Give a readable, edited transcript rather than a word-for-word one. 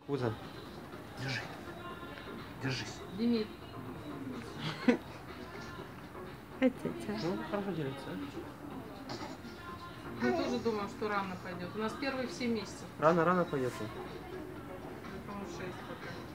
Пузо. Держи. Держись. Демид. Ну, хорошо делится. Я тоже думаю, что рано пойдет. У нас первые все месяцы. Рано пойдет. Поэтому 6 пока.